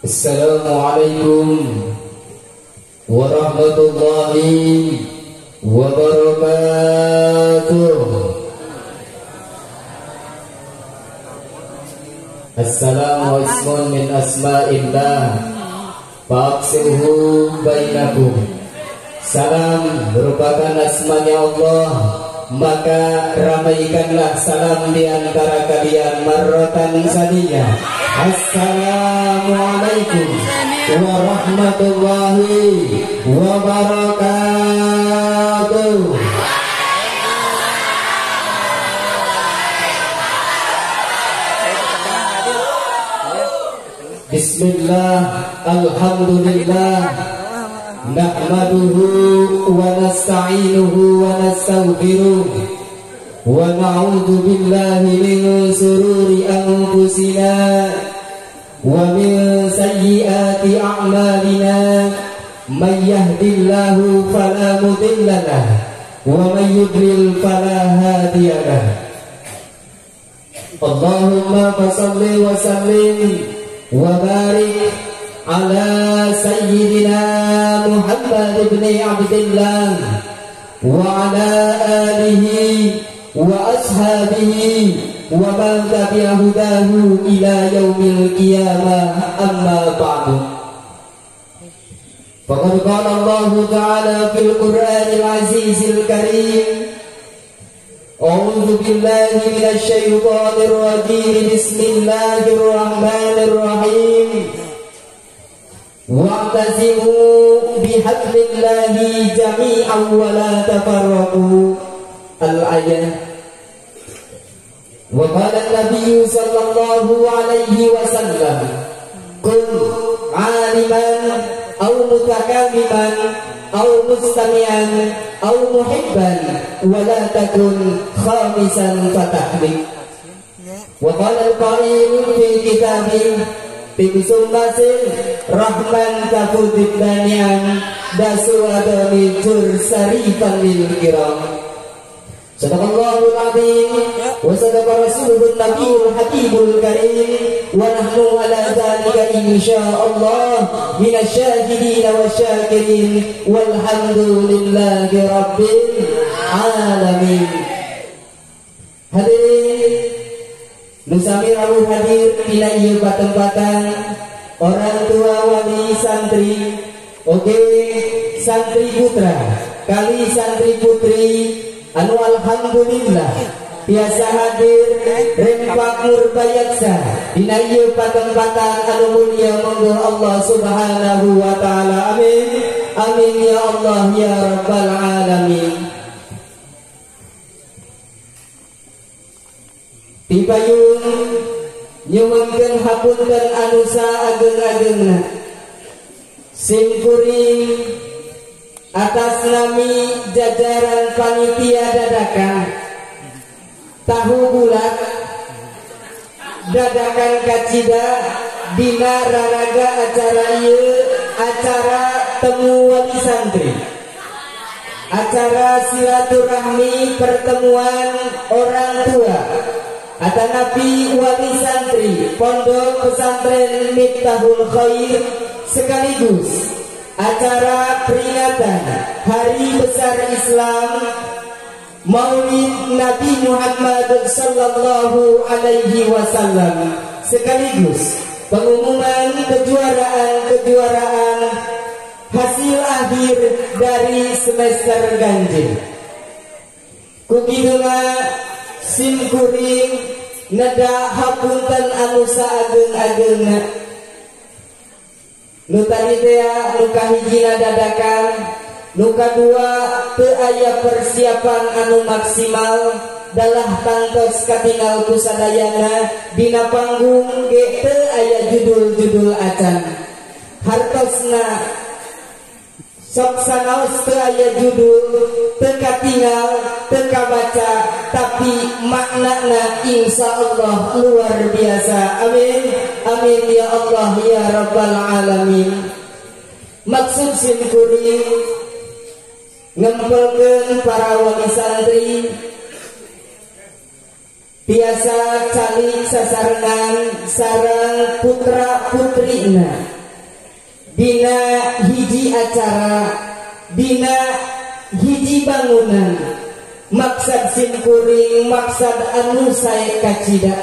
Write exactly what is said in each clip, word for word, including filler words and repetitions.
Assalamualaikum warahmatullahi wabarakatuh. Assalamu ismun min asma'illah faqsihu bainakum. Salam merupakan asmanya Allah, maka ramaikanlah salam di antara kalian marratan saniyah. Assalamualaikum warahmatullahi wabarakatuh. Bismillah, alhamdulillah, nahmaduhu wa nasta'inuhu wa nastaghfiruh wa na'udzu billahi min shururi anfusina wa min sayyiati a'malina. May yahdihillahu fala mudilla lahu wa may yudlil fala hadiya lahu. Allahumma shalli wa sallim wa barik ala sayyidina Muhammad ibn Abdillah wa ala alihi wa ashabihi wa man tabi'a hudahu ila yaumil qiyamah, amma ba'du. Faqad qala Allah ta'ala fil Qur'anil Azizil Karim, a'udzu billahi minasy syaithanir rajim, bismillahir rahmanir rahim. Wa'tasimu bihablillahi jami'an wa la tafarraqu. Al-ayah. Wa qala an-nabiy sallallahu alaihi wasallam, kun 'aliman aw mutakalliman aw mustami'an aw muhibban wa la takun khamisan fatahlik. Wa qala al-qa'il fi kitabih Bikusum masin rahman kafudib danian dasu adami jur sarifan lil kiram. Sadaqallahul azim wa sadaqa rasulun nabiyul habibul karim wa nahnu ala dhalika insyaallah minasyahidin wa syakirin walhamdulillahi rabbil alamin. Hadirin Nusami rawu hadir bila ieu bateng-batang orang tua wali santri, oke santri putra kali santri putri anu alhamdulillah biasa hadir rempak murbayaksa dina ieu bateng-batang anu mulia, monggo Allah subhanahu wa ta'ala, amin amin ya Allah ya rabbal alamin. Dipayung nyuwunkeun hapunten anu saageng-agengna simkuring atas nami jajaran panitia dadakan tahu bulat dadakan kacida dina raraga acara ieu acara temu wali santri, acara silaturahmi pertemuan orang tua atau nabi wali santri pondok pesantren Miftahul Khair, sekaligus acara peringatan hari besar Islam Maulid Nabi Muhammad sallallahu alaihi wasallam, sekaligus pengumuman kejuaraan-kejuaraan hasil akhir dari semester ganjil. Kukiduna simkuring neda hapunten anu saageng-agengna nu tadi teh nu kahijina dadakan, nu kadua teu aya persiapan anu maksimal dalah tantos katingal ku sadayana dina panggung ge teu aya judul-judul acan hartosna sok sanaos teu aya judul teu katingal teu kabaca, tapi maknana insyaallah luar biasa, amin amin ya Allah ya rabbal alamin. Maksud simkuring ngempelkeun para wali santri biasa calik sasarengan sareng putra putrina dina hiji acara, dina hiji bangunan, maksad simkuring maksad anu sae kacida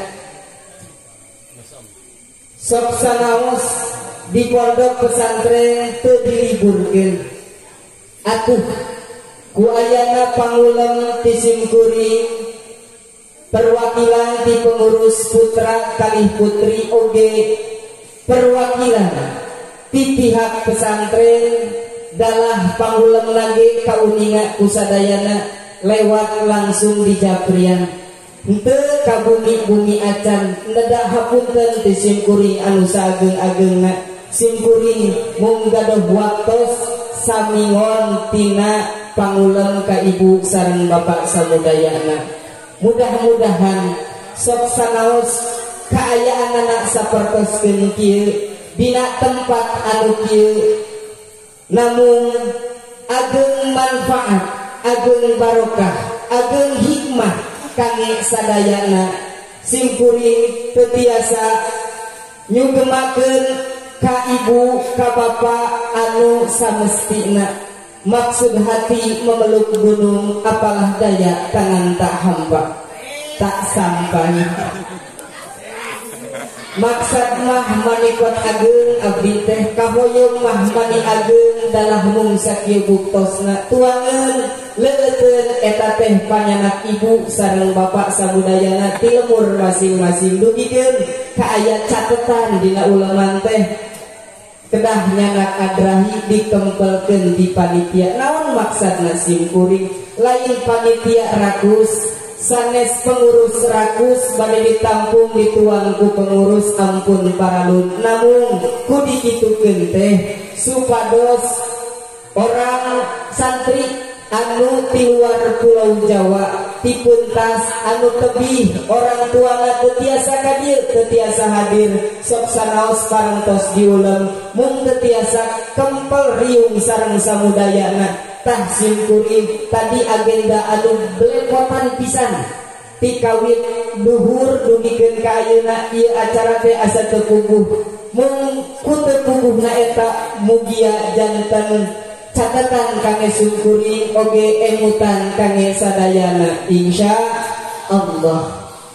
sok sanaos di pondok pesantren teu diliburkeun. Atuh ku ayana pangulem ti simkuring perwakilan ti pengurus putra kalih putri oge perwakilan ti pihak pesantren dalah pangulem lagi kauninga kusadayana lewat langsung di Japrian henteu ka bumi-bumi acan nedak hapunten ti simkuring anu saageng-agengna. Simkuring mung gadoh waktos samingon tina pangulem ka ibu sareng bapak samudayana. Mudah-mudahan sok sanaos kaayaan anak sapertoskeun kieu dina tempat anu kieu namun ageng manfaat, ageng barokah, ageng hikmah kangge sadayana. Simkuring teu tiasa nyugemakeun ka ibu ka bapak anu samestina. Maksud hati memeluk gunung, apalah daya tangan tak hamba tak sampai. Maksud mah manikot ageng abdi teh kahoyong mah mani ageng dalah mung sakieu buktosna tuangeun leueuteun eta teh panyanak ibu sareng bapak sabudayana ti lemur masing-masing dugikeun ka aya catetan dina uleman teh kedah nyanak adrahi dikempelkeun di panitia. Naon maksudna simkuring lain panitia rakus sanes pengurus rakus bade ditampung dituang ku pengurus ampun paralun namun ku dikitukeun teh supados orang santri anu ti luar pulau Jawa tipuntas anu tebih orang tuana teu tiasa ka dieu teu tiasa hadir sok sanaos parantos diulem mung teu tiasa kempel riung sareng samudayana. Tah simkuring tadi agenda anu belepotan pisan ti kawin duhur dugikeun ka ayeuna ieu acara teh asa teu puguh mung ku teu puguhna eta mugia janten catatan kangge simkuring oge emutan kangge sadayana insya Allah.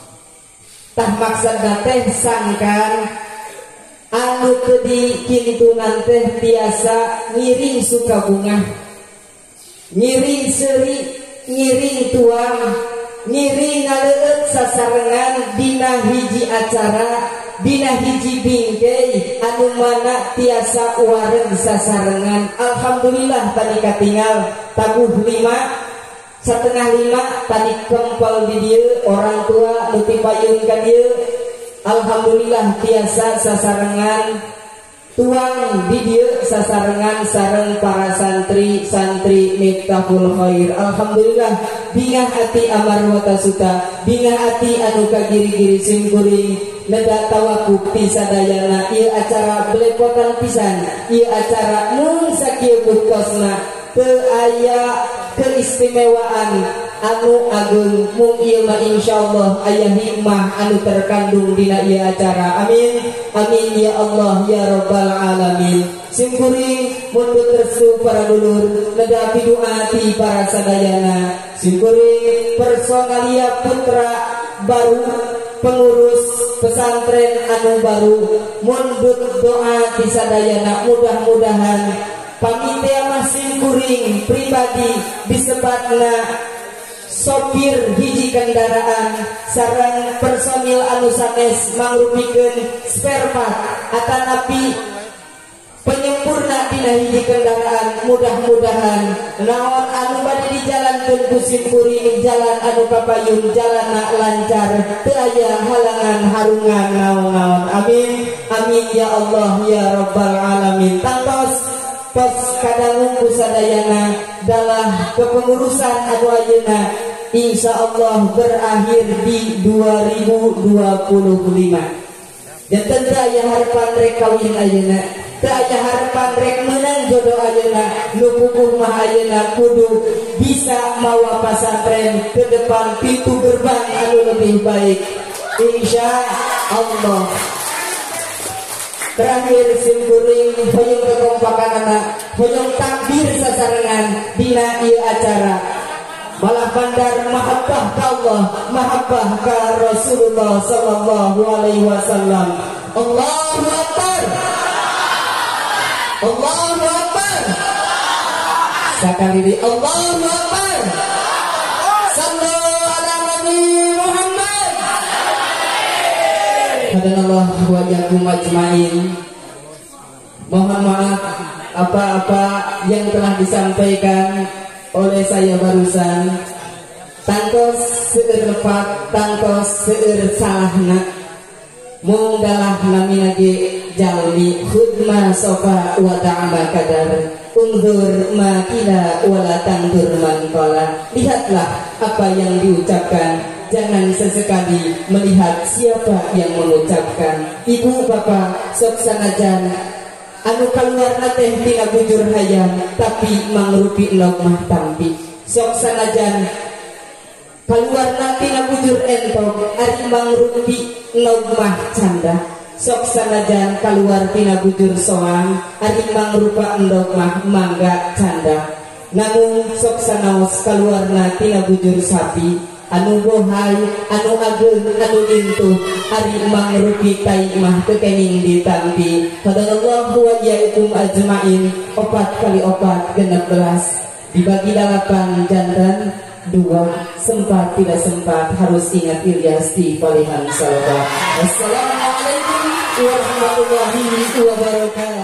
Tah maksudna teh sangkan anu teu dikintunan teh tiasa ngiring suka bunga, ngiring seri, ngiring tuang, ngiring ngaleueut sasarengan dina hiji acara, dina hiji bingkei anu mana tiasa wareng sasarengan. Alhamdulillah tadi katinggal tabuh lima setengah lima tadi kempel di dieu orang tua nu ti payung ka dieu. Alhamdulillah tiasa sasarengan tuang di dieu sasarengan sareng para santri santri Miftahul Khair. Alhamdulillah bingah hati amar wata suta, bingah hati anu kagiri-giri simkuring neda tawakuf ti sadayana. Ieu acara belepotan pisan, ieu acara mun sakieu buktosna teu aya keistimewaan anu agung mung ieu mah insyaallah aya hikmah anu terkandung dina ieu acara. Amin amin ya Allah ya rabbal alamin. Simkuring mun tersu para dulur neda pidoa ti para sadayana. Simkuring personalia putra baru pengurus pesantren anu baru mundut doa ti sadayana mudah-mudahan panitia masing kuring pribadi disebatna sopir hiji kendaraan sareng personil anu sanes mangrupikeun spare part atanapi penyempurna dina hiji kendaraan. Mudah-mudahan naon anu bade dijalankeun ku simkuring jalan anu kapayun jalanna lancar teu aya halangan harungan naon-naon. Amin amin ya Allah ya rabbal alamin. Tantos tos kadangu kusadayana dalam kepengurusan anu ayeuna insyaallah berakhir di dua ribu dua puluh lima. Dan tentu aya harapan rek kawin ayeuna, teu aya harapan rek meunang jodoh ayeuna, nu puguh mah ayeuna kudu bisa mawa pasantren ke depan pintu gerbang anu lebih baik insyaallah. terakhir simkuring hoyong kekompakan anak hoyong takbir sasarengan dina ieu acara malah bandar mahabbah ka Allah mahabbah ka Rasulullah sallallahu alaihi wasallam. Allahu akbar, Allahu akbar, sekali di Allahu akbar. Sallallahu ala Nabi Muhammad. Hadanallah wa iyyakum ajmain. Mohon maaf apa-apa yang telah disampaikan oleh saya barusan, tangkos seueur pat, tangkos seueur salahna. Munggalah namina ge jalmi khudma sofa wa ta'ama kadar unzur ma kila wala tandur man qala. Lihatlah apa yang diucapkan, jangan sesekali melihat siapa yang mengucapkan. Ibu bapak sok sanajan anu kaluarna teh tina bujur hayam tapi mangrupi endog mah tampi. Sok sanajan kaluarna tina bujur entog ari mangrupi endog mah canda. Sok sanajan kaluar tina bujur soang ari mangrupa endog mah mangga canda. Namun sok sanaos kaluarna tina bujur sapi anu bohay anu ageun anu lintuh ari mangrupi tai mah teu kening ditampi. Hadanallahu wa iyyakum ajmain. Opat kali opat genep belas dibagi delapan jantan dua sempat tidak sempat harus ingat Ilyas di palihan salawat. Wassalamualaikum warahmatullahi wabarakatuh.